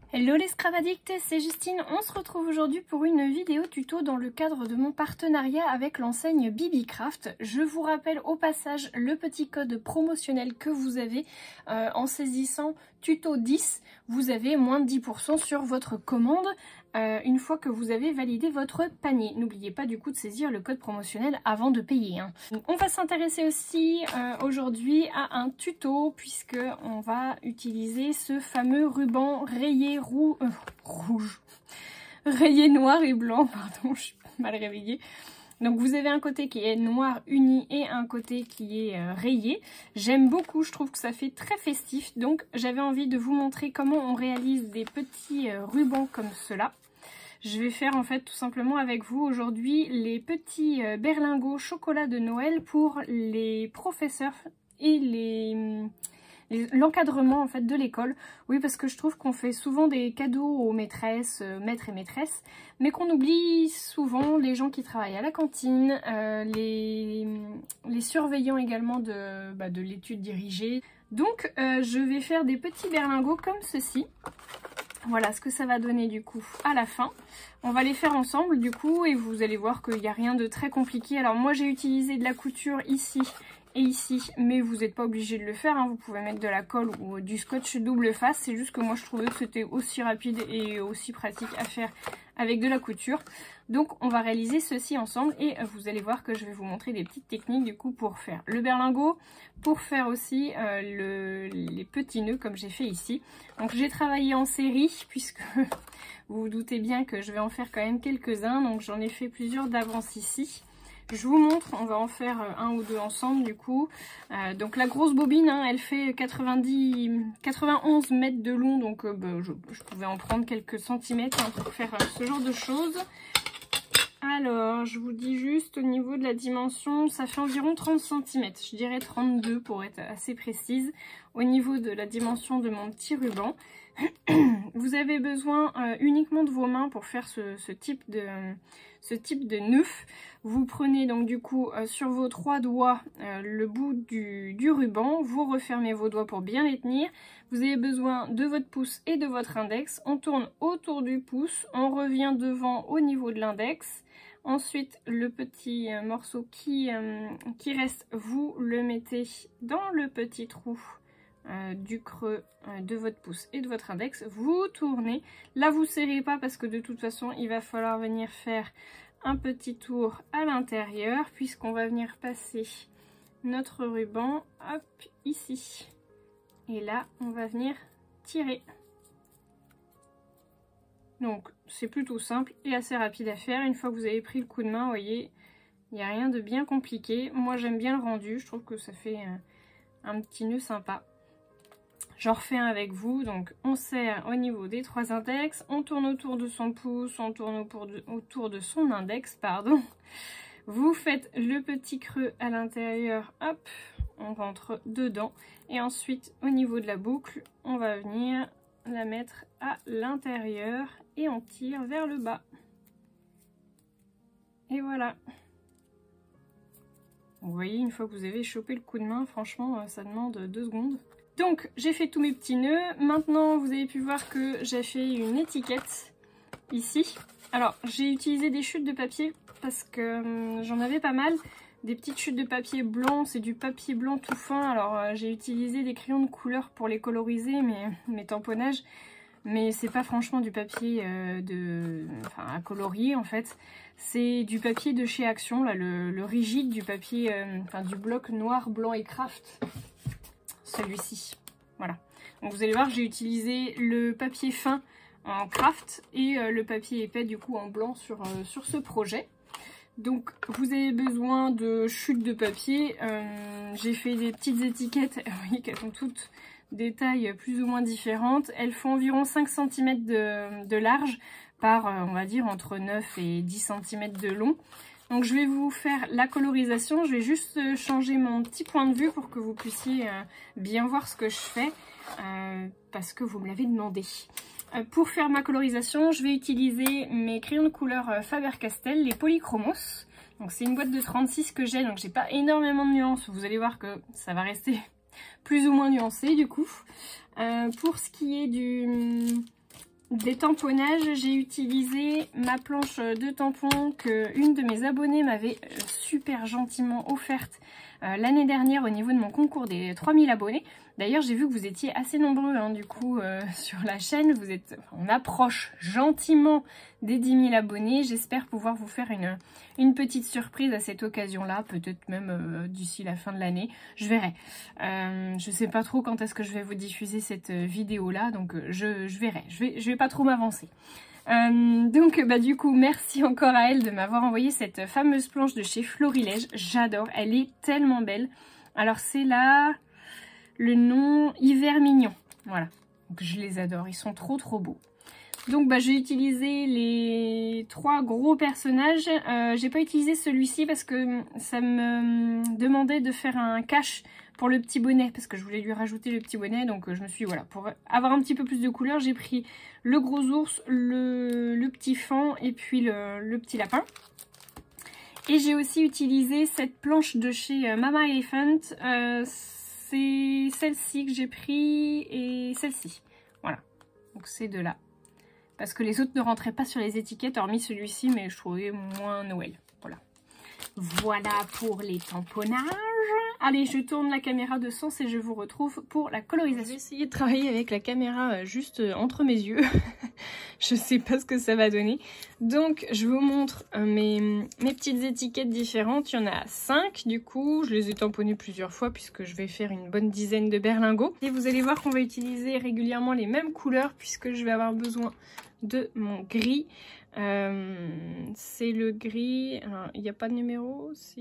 Hello les Scravaddicts, c'est Justine. On se retrouve aujourd'hui pour une vidéo tuto dans le cadre de mon partenariat avec l'enseigne BBcraft. Je vous rappelle au passage le petit code promotionnel que vous avez en saisissant tuto 10. Vous avez moins de 10% sur votre commande une fois que vous avez validé votre panier. N'oubliez pas du coup de saisir le code promotionnel avant de payer. On va s'intéresser aussi aujourd'hui à un tuto puisque on va utiliser ce fameux ruban rayé rouge, rayé noir et blanc, pardon, je suis mal réveillée. Donc vous avez un côté qui est noir uni et un côté qui est rayé. J'aime beaucoup, je trouve que ça fait très festif. Donc j'avais envie de vous montrer comment on réalise des petits rubans comme cela. Je vais faire en fait tout simplement avec vous aujourd'hui les petits berlingots chocolat de Noël pour les professeurs et l'encadrement en fait de l'école. Oui, parce que je trouve qu'on fait souvent des cadeaux aux maîtresses, maîtres et maîtresses, mais qu'on oublie souvent les gens qui travaillent à la cantine, les surveillants également de l'étude dirigée. Donc je vais faire des petits berlingots comme ceci. Voilà ce que ça va donner du coup à la fin. On va les faire ensemble du coup et vous allez voir qu'il n'y a rien de très compliqué. Alors moi j'ai utilisé de la couture ici et ici, mais vous n'êtes pas obligé de le faire, hein. Vous pouvez mettre de la colle ou du scotch double face. C'est juste que moi je trouvais que c'était aussi rapide et aussi pratique à faire avec de la couture. Donc on va réaliser ceci ensemble et vous allez voir que je vais vous montrer des petites techniques du coup pour faire le berlingot, pour faire aussi les petits nœuds comme j'ai fait ici. Donc j'ai travaillé en série puisque vous vous doutez bien que je vais en faire quand même quelques-uns, donc j'en ai fait plusieurs d'avance ici. Je vous montre, on va en faire un ou deux ensemble du coup. Donc la grosse bobine, hein, elle fait 91 mètres de long, donc je pouvais en prendre quelques centimètres hein, pour faire ce genre de choses. Alors, je vous dis juste au niveau de la dimension, ça fait environ 30 cm, je dirais 32 pour être assez précise. Au niveau de la dimension de mon petit ruban, vous avez besoin uniquement de vos mains pour faire ce type de nœud. Vous prenez donc du coup sur vos 3 doigts le bout du ruban, vous refermez vos doigts pour bien les tenir. Vous avez besoin de votre pouce et de votre index. On tourne autour du pouce, on revient devant au niveau de l'index. Ensuite, le petit morceau qui reste, vous le mettez dans le petit trou du creux de votre pouce et de votre index. Vous tournez. Là, vous ne serrez pas parce que de toute façon, il va falloir venir faire un petit tour à l'intérieur puisqu'on va venir passer notre ruban, hop, ici. Et là, on va venir tirer. Donc c'est plutôt simple et assez rapide à faire. Une fois que vous avez pris le coup de main, vous voyez, il n'y a rien de bien compliqué. Moi j'aime bien le rendu, je trouve que ça fait un petit nœud sympa. J'en refais un avec vous, donc on serre au niveau des 3 index, on tourne autour de son pouce, on tourne autour de son index, pardon. Vous faites le petit creux à l'intérieur, hop, on rentre dedans. Et ensuite au niveau de la boucle, on va venir la mettre à l'intérieur et on tire vers le bas. Et voilà. Vous voyez, une fois que vous avez chopé le coup de main, franchement, ça demande 2 secondes. Donc, j'ai fait tous mes petits nœuds. Maintenant, vous avez pu voir que j'ai fait une étiquette ici. Alors, j'ai utilisé des chutes de papier parce que j'en avais pas mal. Des petites chutes de papier blanc, c'est du papier blanc tout fin. Alors j'ai utilisé des crayons de couleur pour les coloriser, mes tamponnages. Mais c'est pas franchement du papier à colorier en fait. C'est du papier de chez Action, là, le rigide du papier, du bloc noir, blanc et craft. Celui-ci, voilà. Donc vous allez voir, j'ai utilisé le papier fin en craft et le papier épais du coup en blanc sur ce projet. Donc vous avez besoin de chutes de papier, j'ai fait des petites étiquettes, vous voyez qu'elles sont toutes des tailles plus ou moins différentes. Elles font environ 5 cm de large par on va dire entre 9 et 10 cm de long. Donc je vais vous faire la colorisation, je vais juste changer mon petit point de vue pour que vous puissiez bien voir ce que je fais parce que vous me l'avez demandé. Pour faire ma colorisation, je vais utiliser mes crayons de couleur Faber-Castell, les Polychromos. Donc c'est une boîte de 36 que j'ai, donc j'ai pas énormément de nuances. Vous allez voir que ça va rester plus ou moins nuancé du coup. Pour ce qui est Des tamponnages, j'ai utilisé ma planche de tampons que une de mes abonnées m'avait super gentiment offerte l'année dernière au niveau de mon concours des 3000 abonnés. D'ailleurs, j'ai vu que vous étiez assez nombreux du coup sur la chaîne. On approche gentiment des 10 000 abonnés. J'espère pouvoir vous faire une petite surprise à cette occasion-là, peut-être même d'ici la fin de l'année. Je verrai. Je sais pas trop quand est-ce que je vais vous diffuser cette vidéo-là, donc je verrai. Je vais pas trop m'avancer. Donc du coup merci encore à elle de m'avoir envoyé cette fameuse planche de chez Florilège. J'adore, elle est tellement belle. Alors c'est là le nom Hiver Mignon, voilà, donc je les adore, ils sont trop beaux. Donc j'ai utilisé les 3 gros personnages. J'ai pas utilisé celui-ci parce que ça me demandait de faire un cache pour le petit bonnet, parce que je voulais lui rajouter le petit bonnet. Donc je me suis dit, voilà, pour avoir un petit peu plus de couleurs, j'ai pris le gros ours, le petit faon et puis le petit lapin. Et j'ai aussi utilisé cette planche de chez Mama Elephant. C'est celle-ci que j'ai pris et celle-ci. Voilà, donc c'est de là. Parce que les autres ne rentraient pas sur les étiquettes, hormis celui-ci, mais je trouvais moins Noël. Voilà. Voilà pour les tamponnages. Allez, je tourne la caméra de sens et je vous retrouve pour la colorisation. Je vais essayer de travailler avec la caméra juste entre mes yeux. Je sais pas ce que ça va donner. Donc, je vous montre mes petites étiquettes différentes. Il y en a 5 du coup. Je les ai tamponnées plusieurs fois puisque je vais faire une bonne dizaine de berlingots. Et vous allez voir qu'on va utiliser régulièrement les mêmes couleurs puisque je vais avoir besoin de mon gris. C'est le gris. Il n'y a pas de numéro, si...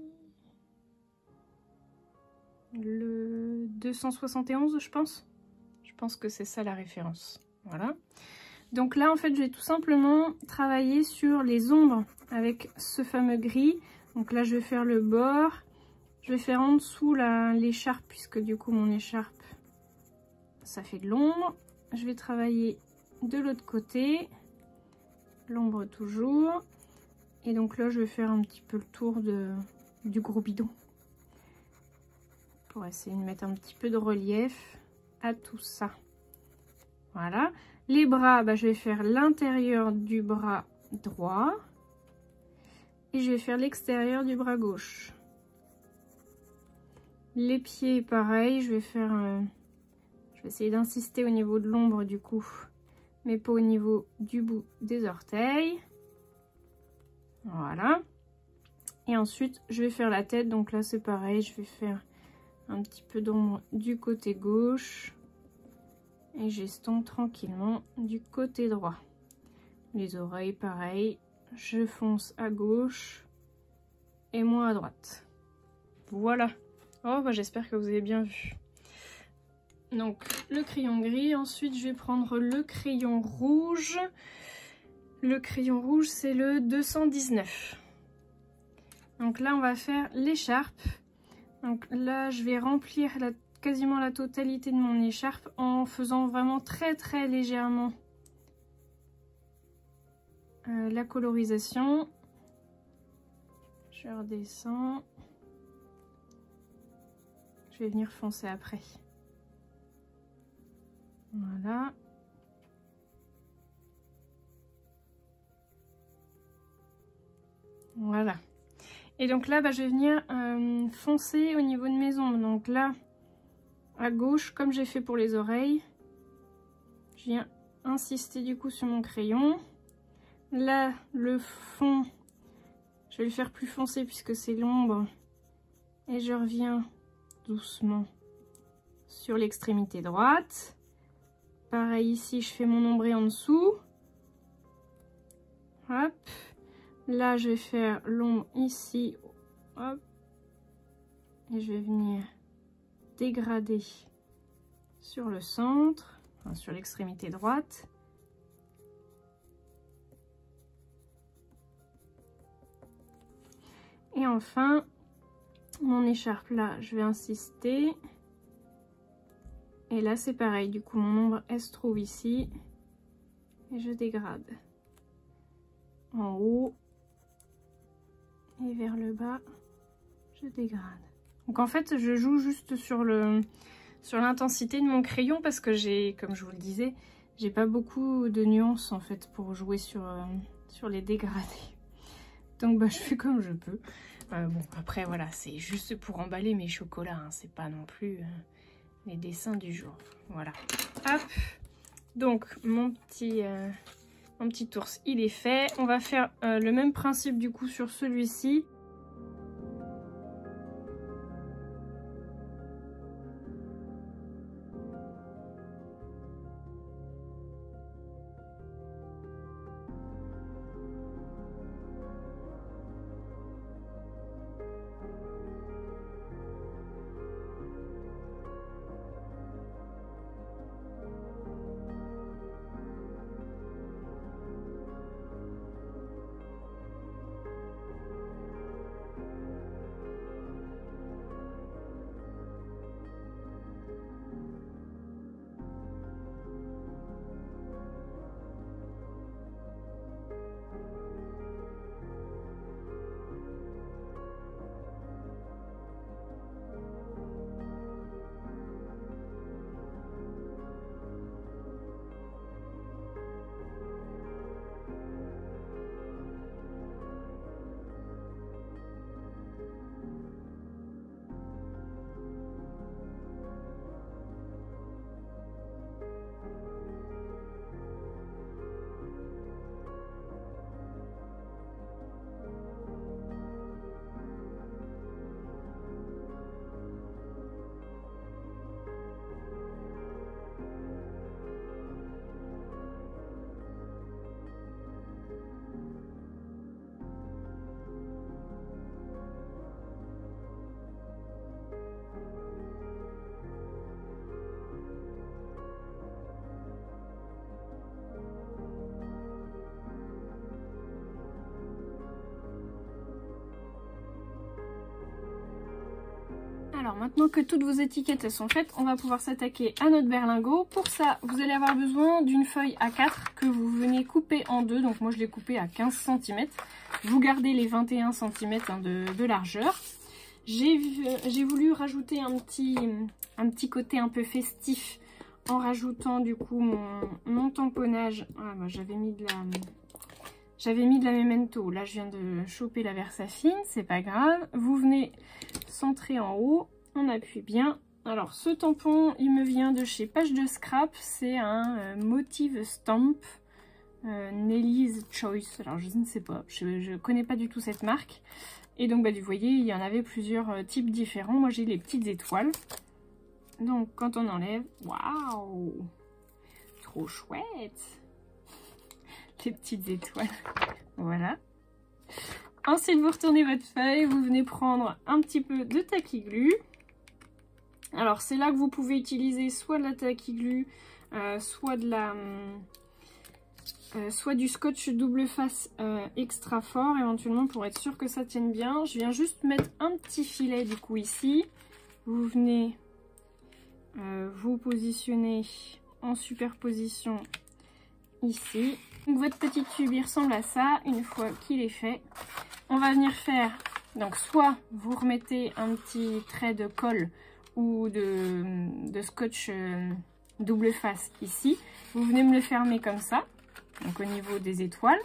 Le 271, je pense. Je pense que c'est ça la référence. Voilà. Donc là, en fait, je vais tout simplement travailler sur les ombres avec ce fameux gris. Donc là, je vais faire le bord. Je vais faire en dessous l'écharpe, puisque du coup, mon écharpe, ça fait de l'ombre. Je vais travailler de l'autre côté. L'ombre toujours. Et donc là, je vais faire un petit peu le tour du gros bidon. Pour essayer de mettre un petit peu de relief à tout ça. Voilà. Les bras, je vais faire l'intérieur du bras droit. Et je vais faire l'extérieur du bras gauche. Les pieds, pareil, je vais essayer d'insister au niveau de l'ombre du coup, mais pas au niveau du bout des orteils. Voilà. Et ensuite, je vais faire la tête. Donc là, c'est pareil, je vais faire un petit peu d'ombre du côté gauche et j'estompe tranquillement du côté droit. Les oreilles pareil, je fonce à gauche et moi à droite. Voilà. Oh j'espère que vous avez bien vu. Donc le crayon gris, ensuite je vais prendre le crayon rouge. Le crayon rouge c'est le 219. Donc là on va faire l'écharpe. Donc là, je vais remplir quasiment la totalité de mon écharpe en faisant vraiment très légèrement la colorisation. Je redescends. Je vais venir foncer après. Voilà. Voilà. Et donc là, je vais venir foncer au niveau de mes ombres. Donc là, à gauche, comme j'ai fait pour les oreilles, je viens insister du coup sur mon crayon. Là, le fond, je vais le faire plus foncé puisque c'est l'ombre. Et je reviens doucement sur l'extrémité droite. Pareil ici, je fais mon ombré en dessous. Hop. Là, je vais faire l'ombre ici, hop, et je vais venir dégrader sur le centre, enfin, sur l'extrémité droite. Et enfin, mon écharpe là, je vais insister. Et là, c'est pareil, du coup, mon ombre, elle se trouve ici, et je dégrade en haut. Et vers le bas, je dégrade. Donc en fait, je joue juste sur l'intensité de mon crayon parce que j'ai, comme je vous le disais, J'ai pas beaucoup de nuances en fait pour jouer sur les dégradés. Donc bah je fais comme je peux. Bon après voilà, c'est juste pour emballer mes chocolats, hein. C'est pas non plus les dessins du jour. Voilà. Hop. Donc mon petit ours il est fait. On va faire le même principe du coup sur celui-ci. Alors maintenant que toutes vos étiquettes sont faites, on va pouvoir s'attaquer à notre berlingot. Pour ça, vous allez avoir besoin d'une feuille A4 que vous venez couper en deux. Donc moi je l'ai coupée à 15 cm. Vous gardez les 21 cm de largeur. J'ai voulu rajouter un petit côté un peu festif en rajoutant du coup mon tamponnage. Ah, bah, j'avais mis de la Memento. Là, je viens de choper la Versafine, c'est pas grave. Vous venez centrer en haut, on appuie bien. Alors, ce tampon, il me vient de chez Page de Scrap. C'est un Motive Stamp Nelly's Choice. Alors, je ne sais pas, je connais pas du tout cette marque. Et donc, bah, vous voyez, il y en avait plusieurs types différents. Moi, j'ai les petites étoiles. Donc, quand on enlève, waouh, trop chouette! Les petites étoiles. Voilà. Ensuite, vous retournez votre feuille, vous venez prendre un petit peu de taquiglu. Alors, c'est là que vous pouvez utiliser soit de la taquiglu, soit du scotch double face extra fort, éventuellement pour être sûr que ça tienne bien. Je viens juste mettre un petit filet du coup ici. Vous venez vous positionner en superposition ici. Donc votre petit tube il ressemble à ça. Une fois qu'il est fait, on va venir faire, donc soit vous remettez un petit trait de colle ou de scotch double face ici, vous venez me le fermer comme ça, donc au niveau des étoiles,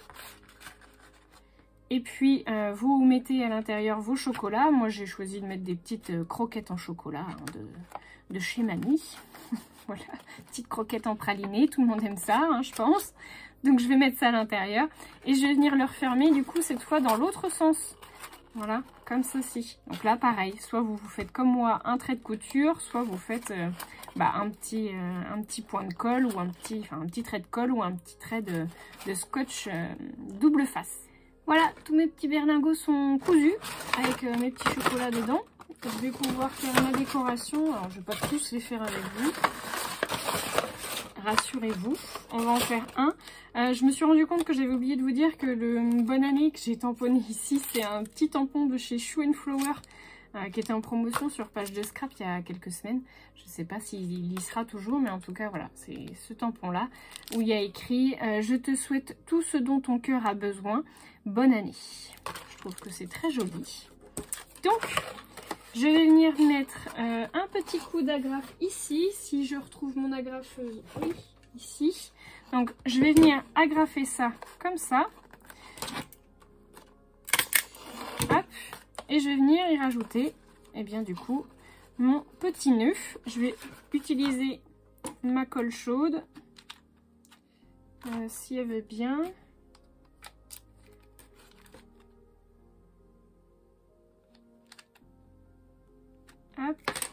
et puis vous mettez à l'intérieur vos chocolats. Moi j'ai choisi de mettre des petites croquettes en chocolat hein, de chez Mamie. Voilà, petite croquette en praliné, tout le monde aime ça, hein, je pense. Donc je vais mettre ça à l'intérieur et je vais venir le refermer du coup cette fois dans l'autre sens. Voilà, comme ceci. Donc là pareil, soit vous faites comme moi un trait de couture, soit vous faites un petit point de colle ou un petit trait de colle ou un petit trait de scotch double face. Voilà, tous mes petits berlingots sont cousus avec mes petits chocolats dedans. Je vais pouvoir faire ma décoration. Alors, je ne vais pas tous les faire avec vous. Rassurez-vous, on va en faire un. Je me suis rendu compte que j'avais oublié de vous dire que le Bonne Année que j'ai tamponné ici, c'est un petit tampon de chez Shoe & Flower qui était en promotion sur Page de Scrap il y a quelques semaines. Je ne sais pas s'il y sera toujours, mais en tout cas, voilà, c'est ce tampon-là où il y a écrit « Je te souhaite tout ce dont ton cœur a besoin. Bonne année ». Je trouve que c'est très joli. Donc, je vais venir mettre un petit coup d'agrafe ici. Si je retrouve mon agrafeuse, oui, ici. Donc je vais venir agrafer ça comme ça. Hop. Et je vais venir y rajouter, et bien du coup, mon petit nœud. Je vais utiliser ma colle chaude. Si elle veut bien. Hop.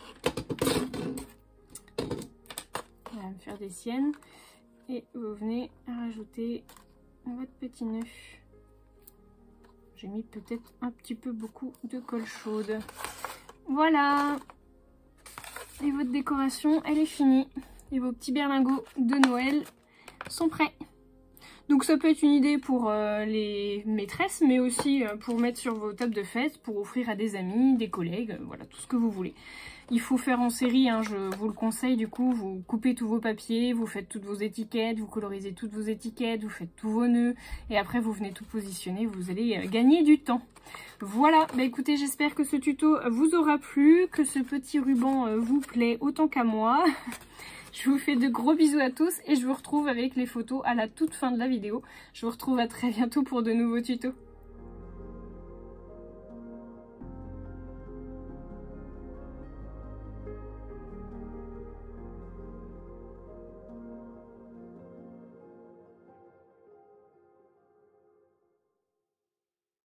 On va me faire des siennes. Et vous venez à rajouter votre petit nœud. J'ai mis peut-être un petit peu beaucoup de colle chaude. Voilà. Et votre décoration, elle est finie. Et vos petits berlingots de Noël sont prêts. Donc ça peut être une idée pour les maîtresses, mais aussi pour mettre sur vos tables de fête, pour offrir à des amis, des collègues, voilà, tout ce que vous voulez. Il faut faire en série, hein, je vous le conseille, du coup, vous coupez tous vos papiers, vous faites toutes vos étiquettes, vous colorisez toutes vos étiquettes, vous faites tous vos nœuds, et après vous venez tout positionner, vous allez gagner du temps. Voilà, bah écoutez, j'espère que ce tuto vous aura plu, que ce petit ruban vous plaît autant qu'à moi. Je vous fais de gros bisous à tous et je vous retrouve avec les photos à la toute fin de la vidéo. Je vous retrouve à très bientôt pour de nouveaux tutos.